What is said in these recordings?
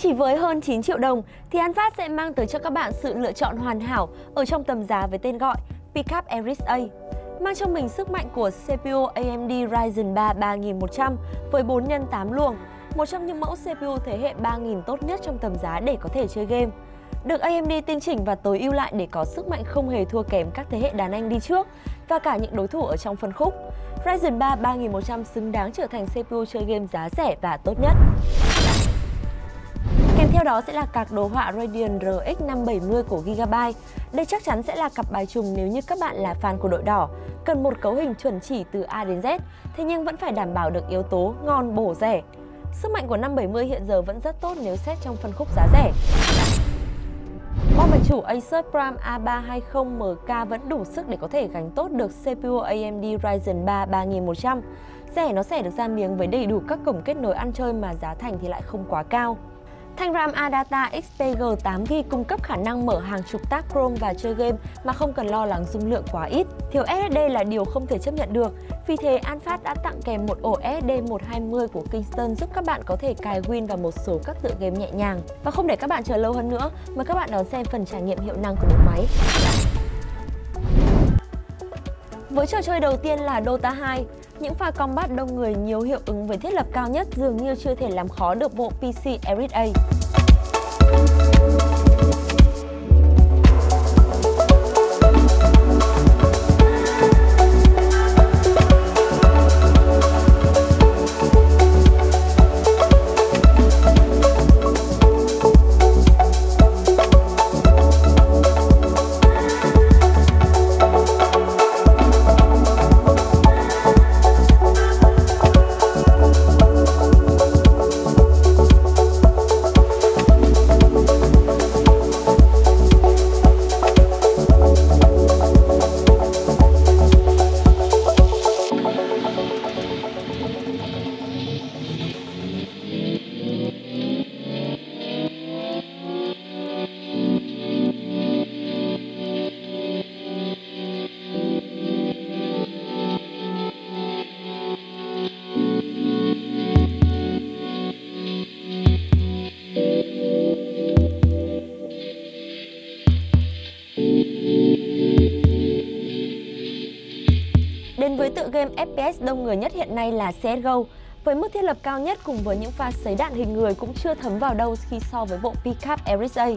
Chỉ với hơn 9 triệu đồng thì An Phát sẽ mang tới cho các bạn sự lựa chọn hoàn hảo ở trong tầm giá với tên gọi Pickup Aries A. Mang trong mình sức mạnh của CPU AMD Ryzen 3 3100 với 4 x 8 luồng, một trong những mẫu CPU thế hệ 3000 tốt nhất trong tầm giá để có thể chơi game. Được AMD tinh chỉnh và tối ưu lại để có sức mạnh không hề thua kém các thế hệ đàn anh đi trước và cả những đối thủ ở trong phân khúc. Ryzen 3 3100 xứng đáng trở thành CPU chơi game giá rẻ và tốt nhất. Kèm theo đó sẽ là card đồ họa Radeon RX 570 của Gigabyte. Đây chắc chắn sẽ là cặp bài trùng nếu như các bạn là fan của đội đỏ, cần một cấu hình chuẩn chỉ từ A đến Z, thế nhưng vẫn phải đảm bảo được yếu tố ngon, bổ, rẻ. Sức mạnh của 570 hiện giờ vẫn rất tốt nếu xét trong phân khúc giá rẻ. Bo mạch chủ Asus Prime A320MK vẫn đủ sức để có thể gánh tốt được CPU AMD Ryzen 3 3100. Rẻ nó sẽ được ra miếng với đầy đủ các cổng kết nối ăn chơi mà giá thành thì lại không quá cao. Thanh RAM Adata XPG 8GB cung cấp khả năng mở hàng chục tab Chrome và chơi game mà không cần lo lắng dung lượng quá ít. Thiếu SSD là điều không thể chấp nhận được, vì thế An Phát đã tặng kèm một ổ SSD 120 của Kingston giúp các bạn có thể cài Win vào một số các tựa game nhẹ nhàng. Và không để các bạn chờ lâu hơn nữa, mời các bạn đón xem phần trải nghiệm hiệu năng của bộ máy. Với trò chơi đầu tiên là Dota 2, những pha combat đông người nhiều hiệu ứng với thiết lập cao nhất dường như chưa thể làm khó được bộ PC Aries A. Đến với tựa game FPS đông người nhất hiện nay là CSGO. Với mức thiết lập cao nhất cùng với những pha sấy đạn hình người cũng chưa thấm vào đâu khi so với bộ Pickup Aries A.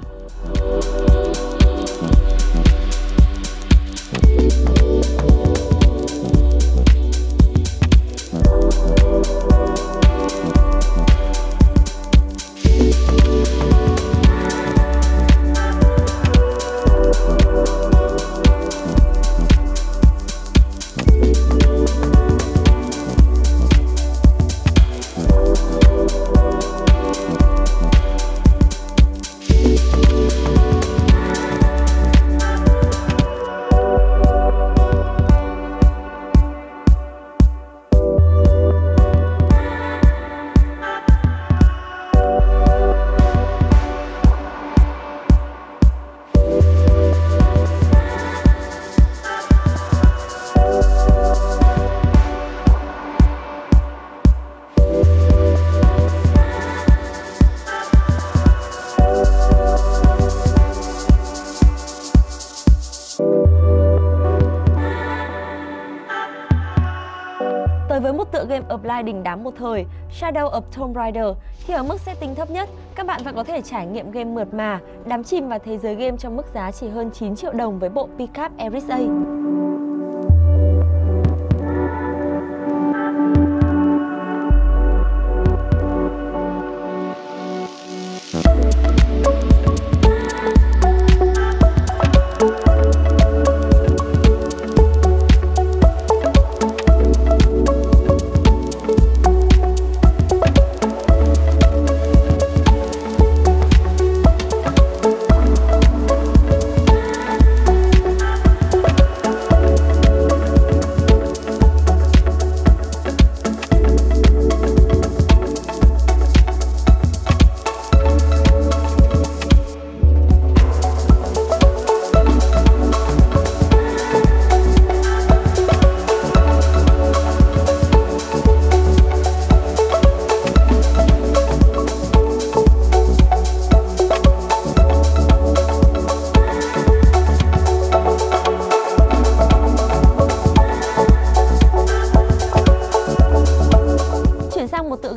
Tới với một tựa game offline đình đám một thời, Shadow of Tomb Raider, thì ở mức setting thấp nhất, các bạn vẫn có thể trải nghiệm game mượt mà, đắm chìm vào thế giới game trong mức giá chỉ hơn 9 triệu đồng với bộ Pickup Aries A.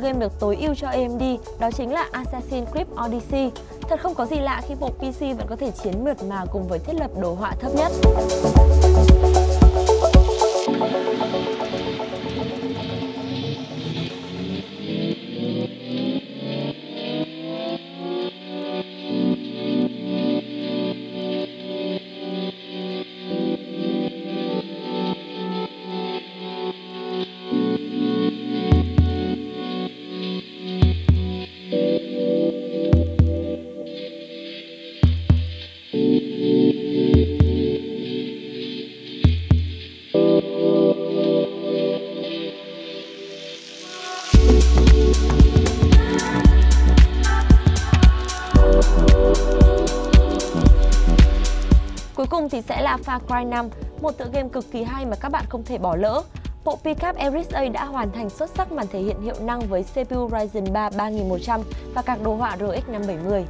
tựa game được tối ưu cho AMD, đó chính là Assassin's Creed Odyssey. Thật không có gì lạ khi bộ PC vẫn có thể chiến mượt mà cùng với thiết lập đồ họa thấp nhất. Cuối cùng thì sẽ là Far Cry 5, một tựa game cực kỳ hay mà các bạn không thể bỏ lỡ. Bộ PCAP Ares-A đã hoàn thành xuất sắc màn thể hiện hiệu năng với CPU Ryzen 3 3100 và các đồ họa RX 570.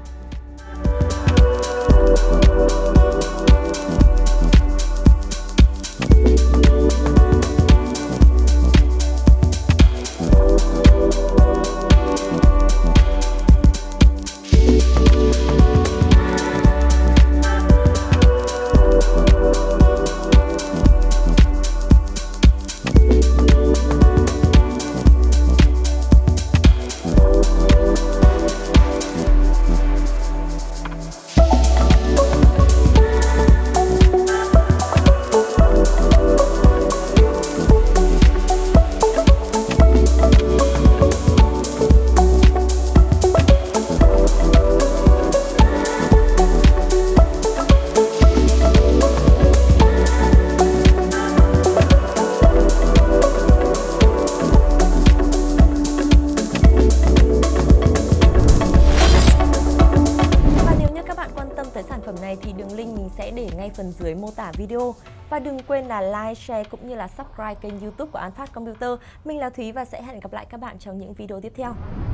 Sản phẩm này thì đường link mình sẽ để ngay phần dưới mô tả video. Và đừng quên là like, share cũng như là subscribe kênh YouTube của An Phát Computer. Mình là Thúy và sẽ hẹn gặp lại các bạn trong những video tiếp theo.